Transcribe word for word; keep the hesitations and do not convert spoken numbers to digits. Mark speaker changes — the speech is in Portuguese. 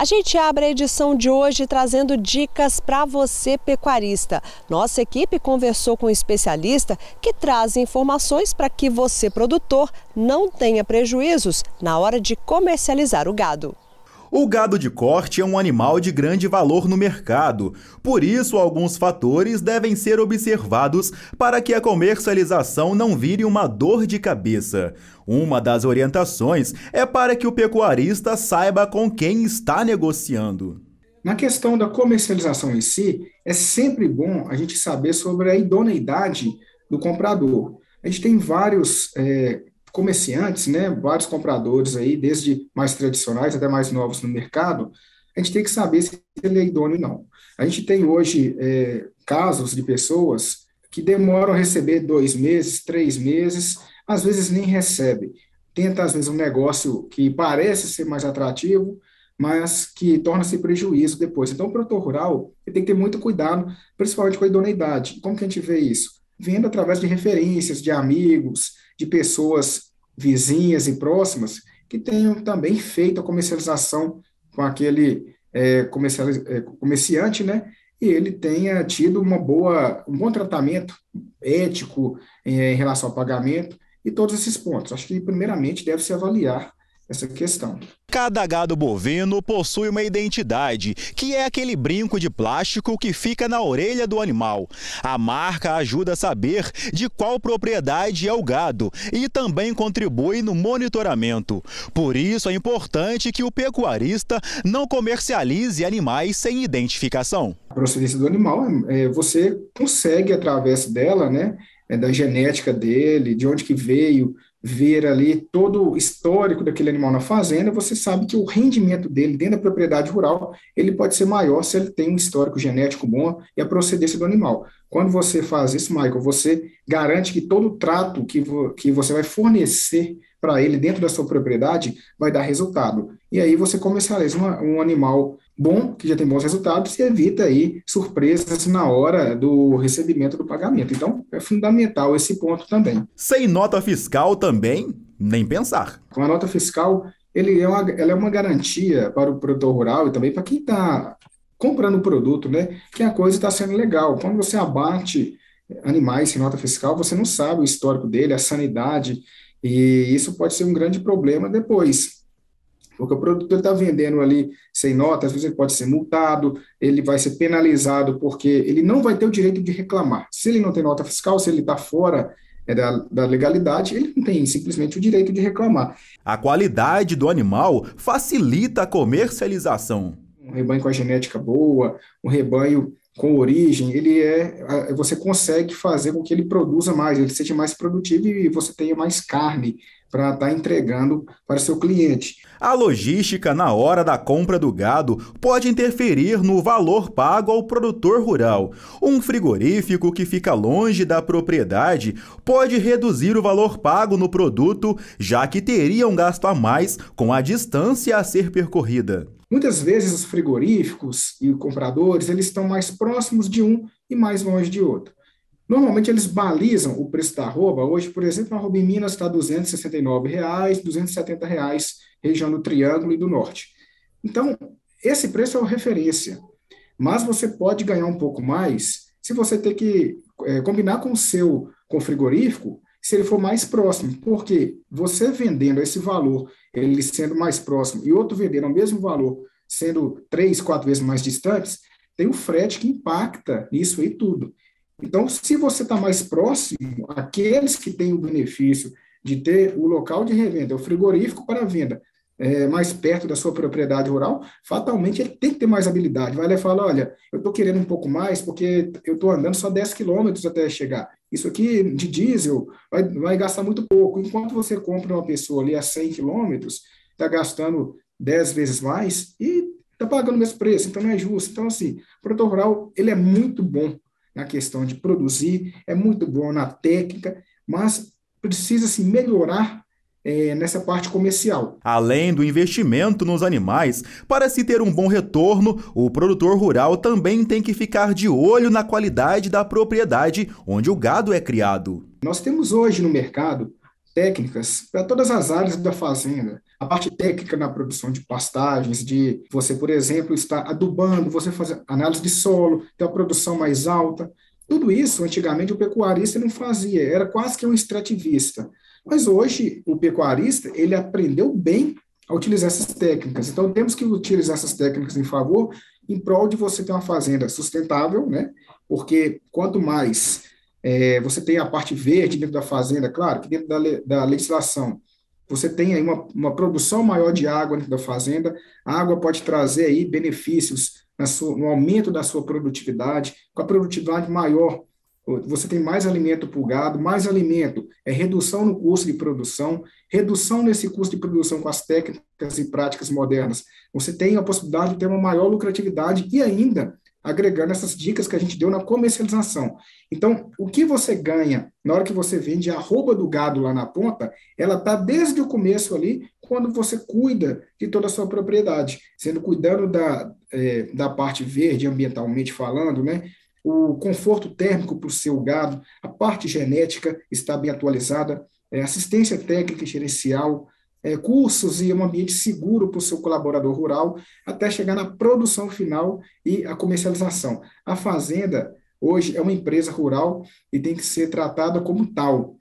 Speaker 1: A gente abre a edição de hoje trazendo dicas para você, pecuarista. Nossa equipe conversou com um especialista que traz informações para que você, produtor, não tenha prejuízos na hora de comercializar o gado.
Speaker 2: O gado de corte é um animal de grande valor no mercado, por isso alguns fatores devem ser observados para que a comercialização não vire uma dor de cabeça. Uma das orientações é para que o pecuarista saiba com quem está negociando.
Speaker 3: Na questão da comercialização em si, é sempre bom a gente saber sobre a idoneidade do comprador. A gente tem vários é, comerciantes, né, vários compradores aí, desde mais tradicionais até mais novos no mercado. A gente tem que saber se ele é idôneo ou não. A gente tem hoje é, casos de pessoas que demoram a receber dois meses, três meses, às vezes nem recebe. Tenta, às vezes, um negócio que parece ser mais atrativo, mas que torna-se prejuízo depois. Então, o produtor rural ele tem que ter muito cuidado, principalmente com a idoneidade. Como que a gente vê isso? Vendo através de referências, de amigos, de pessoas vizinhas e próximas que tenham também feito a comercialização com aquele é, comercializ... é, comerciante, né? E ele tenha tido uma boa, um bom tratamento ético é, em relação ao pagamento e todos esses pontos. Acho que, primeiramente, deve-se avaliar essa questão.
Speaker 2: Cada gado bovino possui uma identidade, que é aquele brinco de plástico que fica na orelha do animal. A marca ajuda a saber de qual propriedade é o gado e também contribui no monitoramento. Por isso é importante que o pecuarista não comercialize animais sem identificação.
Speaker 3: A procedência do animal, é, você consegue, através dela, né, é, da genética dele, de onde que veio, ver ali todo o histórico daquele animal na fazenda, você sabe que o rendimento dele dentro da propriedade rural, ele pode ser maior se ele tem um histórico genético bom e a procedência do animal. Quando você faz isso, Michael, você garante que todo o trato que, vo, que você vai fornecer para ele dentro da sua propriedade vai dar resultado. E aí você comercializa uma, um animal bom, que já tem bons resultados, e evita aí surpresas na hora do recebimento do pagamento. Então, é fundamental esse ponto também.
Speaker 2: Sem nota fiscal também, nem pensar.
Speaker 3: Com a nota fiscal, ele é uma, ela é uma garantia para o produtor rural e também para quem está comprando o produto, né, que a coisa está sendo legal. Quando você abate animais sem nota fiscal, você não sabe o histórico dele, a sanidade, e isso pode ser um grande problema depois. Porque o produtor está vendendo ali sem nota, às vezes ele pode ser multado, ele vai ser penalizado porque ele não vai ter o direito de reclamar. Se ele não tem nota fiscal, se ele está fora é, da, da legalidade, ele não tem simplesmente o direito de reclamar.
Speaker 2: A qualidade do animal facilita a comercialização.
Speaker 3: Um rebanho com a genética boa, um rebanho com origem, ele é, você consegue fazer com que ele produza mais, ele seja mais produtivo e você tenha mais carne para estar entregando para o seu cliente.
Speaker 2: A logística na hora da compra do gado pode interferir no valor pago ao produtor rural. Um frigorífico que fica longe da propriedade pode reduzir o valor pago no produto, já que teria um gasto a mais com a distância a ser percorrida.
Speaker 3: Muitas vezes os frigoríficos e os compradores eles estão mais próximos de um e mais longe de outro. Normalmente eles balizam o preço da arroba. Hoje, por exemplo, a arroba em Minas está duzentos e sessenta e nove reais, duzentos e setenta reais, região do Triângulo e do Norte. Então, esse preço é a referência. Mas você pode ganhar um pouco mais se você ter que é, combinar com o seu com o frigorífico, se ele for mais próximo. Porque você vendendo esse valor, ele sendo mais próximo, e outro vendendo o mesmo valor, sendo três, quatro vezes mais distantes, tem o frete que impacta nisso aí tudo. Então, se você está mais próximo, aqueles que têm o benefício de ter o local de revenda, o frigorífico para venda, é, mais perto da sua propriedade rural, fatalmente ele tem que ter mais habilidade. Vai lá e fala, olha, eu estou querendo um pouco mais porque eu estou andando só dez quilômetros até chegar. Isso aqui de diesel vai, vai gastar muito pouco. Enquanto você compra uma pessoa ali a cem quilômetros, está gastando dez vezes mais e está pagando o mesmo preço, então não é justo. Então, assim, o produtor rural ele é muito bom na questão de produzir, é muito bom na técnica, mas precisa se melhorar é, nessa parte comercial.
Speaker 2: Além do investimento nos animais, para se ter um bom retorno, o produtor rural também tem que ficar de olho na qualidade da propriedade onde o gado é criado.
Speaker 3: Nós temos hoje no mercado técnicas para todas as áreas da fazenda, a parte técnica na produção de pastagens, de você, por exemplo, estar adubando, você fazer análise de solo, ter uma produção mais alta. Tudo isso, antigamente, o pecuarista não fazia, era quase que um extrativista. Mas hoje, o pecuarista, ele aprendeu bem a utilizar essas técnicas. Então, temos que utilizar essas técnicas em favor, em prol de você ter uma fazenda sustentável, né? Porque quanto mais é, você tem a parte verde dentro da fazenda, claro que dentro da, da legislação, você tem aí uma, uma produção maior de água dentro da fazenda, a água pode trazer aí benefícios na sua, no aumento da sua produtividade, com a produtividade maior, você tem mais alimento para o gado, mais alimento, é redução no custo de produção, redução nesse custo de produção com as técnicas e práticas modernas. Você tem a possibilidade de ter uma maior lucratividade e ainda agregando essas dicas que a gente deu na comercialização. Então, o que você ganha na hora que você vende a arroba do gado lá na ponta, ela está desde o começo ali, quando você cuida de toda a sua propriedade, sendo cuidando da, é, da parte verde, ambientalmente falando, né? O conforto térmico para o seu gado, a parte genética está bem atualizada, é, assistência técnica e gerencial, é, cursos e um ambiente seguro para o seu colaborador rural, até chegar na produção final e a comercialização. A fazenda, hoje, é uma empresa rural e tem que ser tratada como tal.